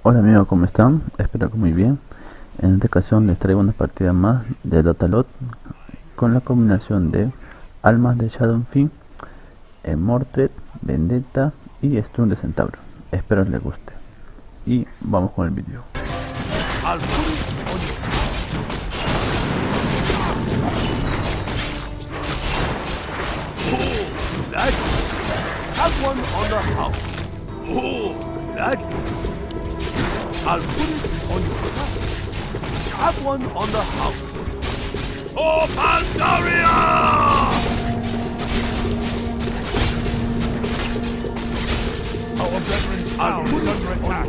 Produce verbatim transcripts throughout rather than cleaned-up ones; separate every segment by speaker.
Speaker 1: Hola amigos, ¿cómo están? Espero que muy bien. En esta ocasión les traigo una partida más de Dotalot con la combinación de Almas de Shadowfiend, eh, Mordred, Vendetta y Stun de Centauro. Espero les guste. Y vamos con el vídeo.
Speaker 2: Have one on the house. Oh, gladly. I'll put it on your house. Have one on the house. Oh, Pandaria! Our brethren's town is under attack.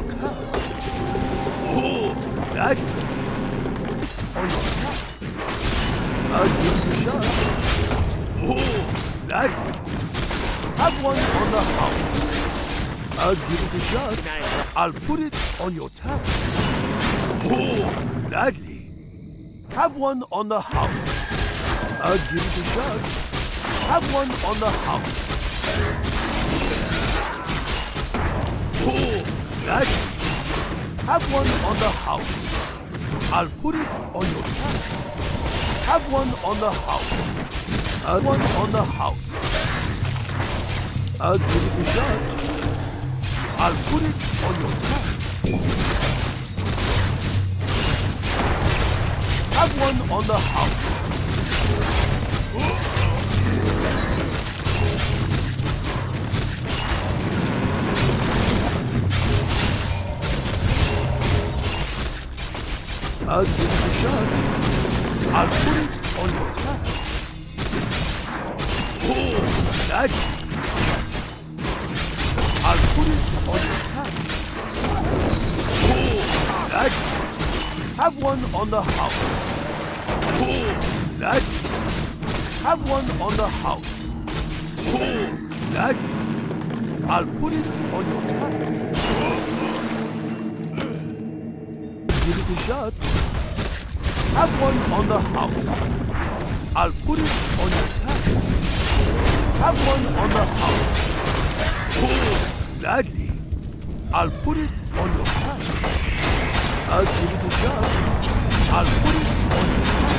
Speaker 2: Oh, gladly. On your house. I'll give it a shot. Oh, gladly. Have one on the house. I'll give it a shot. I'll put it on your tab. Oh, gladly. Have one on the house. I'll give it a shot. Have one on the house. Oh, gladly. Have one on the house. I'll put it on your tab. Have one on the house. Have one on the house. I'll give it a shot. I'll put it on your tab. Have one on the house. I'll give it a shot. I'll put it on your tab. Oh, that's I'll put it on your tab. Oh, that. Have one on the house. Oh, that. Have one on the house. Oh, that. I'll put it on your tab. Give it a shot. Have one on the house. I'll put it on your tab. Have one on the house. Oh, gladly. I'll put it on your tab. I'll give it a shot. I'll put it on your tab.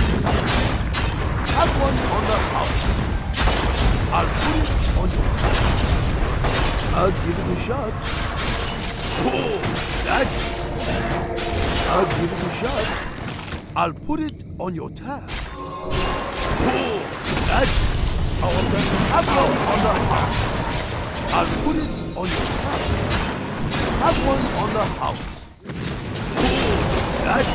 Speaker 2: Have one on the house. I'll put it on your tab. I'll give it a shot. Oh, gladly. I'll give it a shot. I'll put it on your tab. Oh, gladly. Have one on the house. I'll put it on your tab. Have one on the house. Oh, that.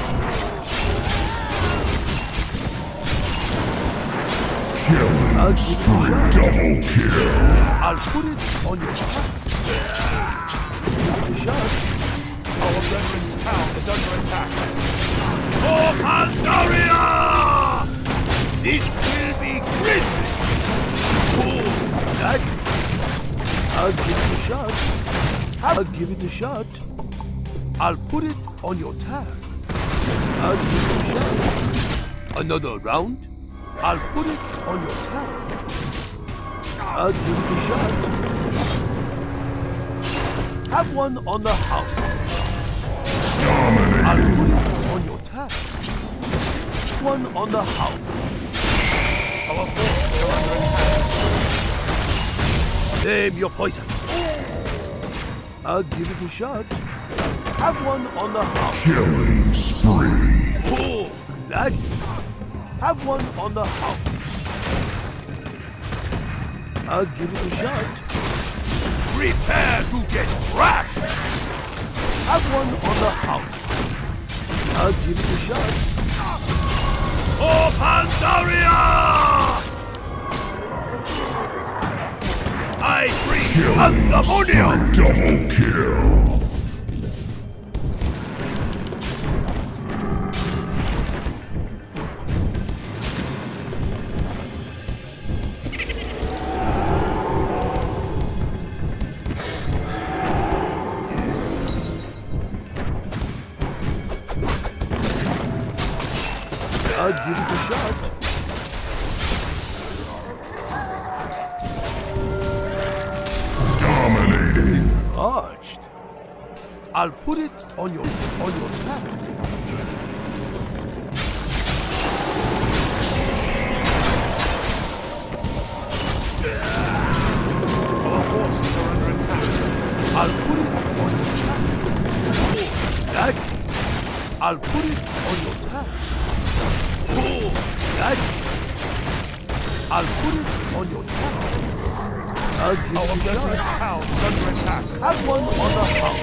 Speaker 2: I'll give it a shot.
Speaker 3: Double kill.
Speaker 2: I'll put it on your tab. Give it a shot. Our brethren's town is under attack. Oh, Pandaria! This will be grisly. Oh, that. I'll give it a shot. I'll give it a shot. I'll put it on your tab. I'll give it a shot. Another round. I'll put it on your tab. I'll give it a shot. Have one on the house.
Speaker 3: Dominating.
Speaker 2: I'll put it on your tab. One on the house. Our forces are under attack. Name your poison. I'll give it a shot. Have one on the house.
Speaker 3: Killing spree.
Speaker 2: Oh, gladly. Have one on the house. I'll give it a shot. Prepare to get crushed. Have one on the house. I'll give it a shot. Oh, Pandaria! I bring pandemonium!
Speaker 3: Double kill.
Speaker 2: I'll give it a shot.
Speaker 3: Dominating.
Speaker 2: Arched. I'll put it on your on your tab. Our forces are under attack. I'll put it on your tab. That I'll put it on your tab. That I'll put it on your tab. I'll give
Speaker 4: Our
Speaker 2: you a
Speaker 4: veteran's
Speaker 2: shot.
Speaker 4: town is under attack.
Speaker 2: Have one on the house.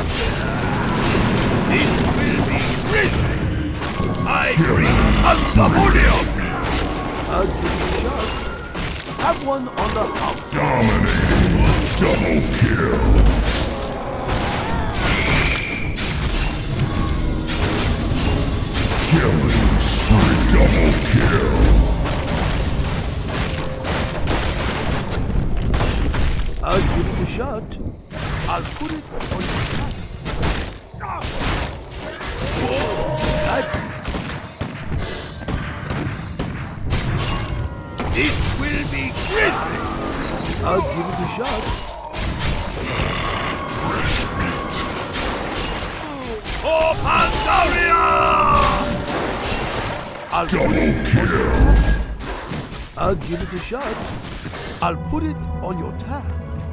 Speaker 4: This will be grisly. I bring Pandemonium.
Speaker 2: I'll give you a shot. Have one on the house.
Speaker 3: Dominating. Double kill. Killing spree. Double kill.
Speaker 2: I'll give it a shot. I'll put it on your tab. That
Speaker 4: This will be grisly.
Speaker 2: I'll give it a shot.
Speaker 4: For Pandaria!
Speaker 2: I'll put
Speaker 3: Double
Speaker 2: it on your
Speaker 3: kill.
Speaker 2: tab. I'll give it a shot. I'll put it on your tab.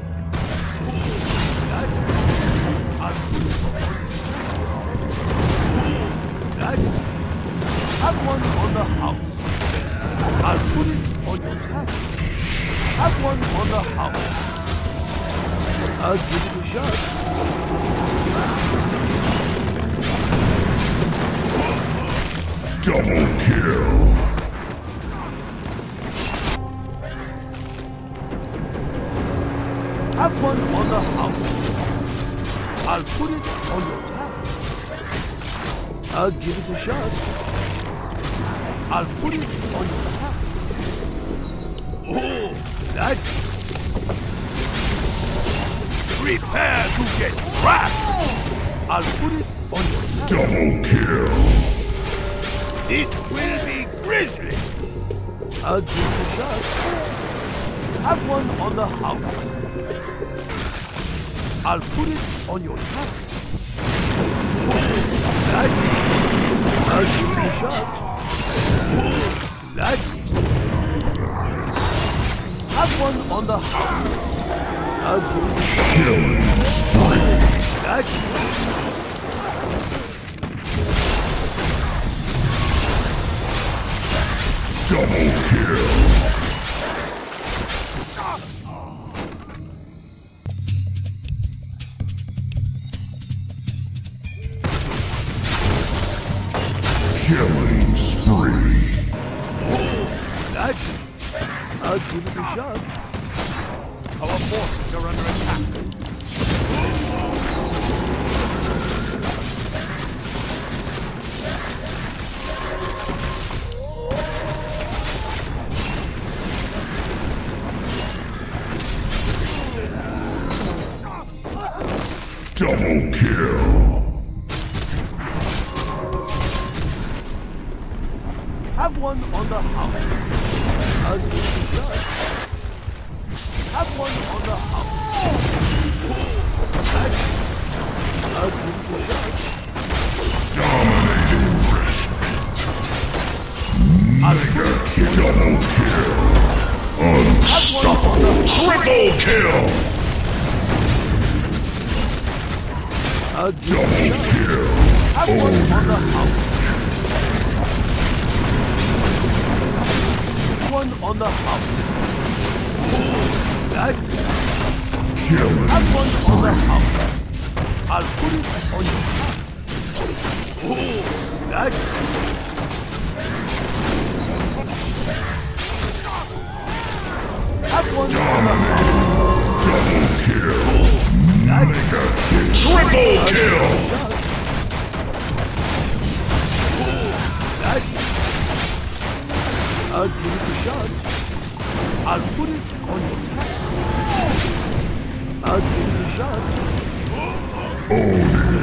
Speaker 2: That I'll put it on your tab. That have one on the house. I'll put it on your tab. Have one on the house. I'll give it a shot.
Speaker 3: Double kill.
Speaker 2: Have one on the house. I'll put it on your tab. I'll give it a shot. I'll put it on your tab. Oh, that
Speaker 4: Prepare to get crushed.
Speaker 2: I'll put it on your tab.
Speaker 3: Double kill.
Speaker 4: This will be grisly.
Speaker 2: I'll give it a shot. Have one on the house. I'll put it on your tab. That I'll give it a shot. That have one on the house. I'll give it a shot.
Speaker 3: Killing spree.
Speaker 2: That
Speaker 3: Double kill. Killing spree.
Speaker 2: that I'll give it a shot.
Speaker 4: Our forces are under attack.
Speaker 3: Double kill.
Speaker 2: Have one on the house. I'll give it a shot. Have one on the house. That I'll give it a shot.
Speaker 3: Dominating respite.
Speaker 2: I'll put it
Speaker 3: Double kill. Unstoppable. Triple kill.
Speaker 2: I'll give it a
Speaker 3: Double
Speaker 2: shot.
Speaker 3: kill.
Speaker 2: Have one on the house. One on the house. That
Speaker 3: Killing
Speaker 2: have one on the
Speaker 3: spree.
Speaker 2: house. I'll put it on your tab. Oh, that have one on the house.
Speaker 3: Double kill.
Speaker 2: That
Speaker 3: Mega kill. Triple kill.
Speaker 2: shot. That I'll give it a shot. I'll put it on your tab. I'll give it a shot.
Speaker 3: Odin.